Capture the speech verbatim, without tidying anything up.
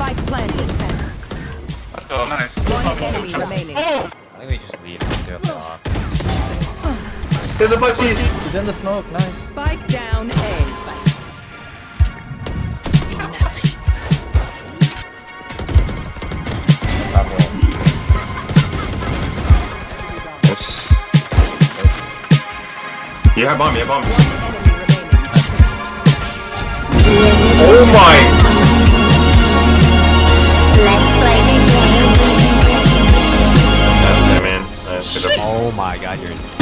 Spike planted. Let's go, nice. One enemy remaining. Oh! I think we just leave and do a block. There's a bucky. He's in the smoke. Nice. Spike down A. Yes. You have bomb, you have bomb. Oh my! That's man. That's Oh my god, you're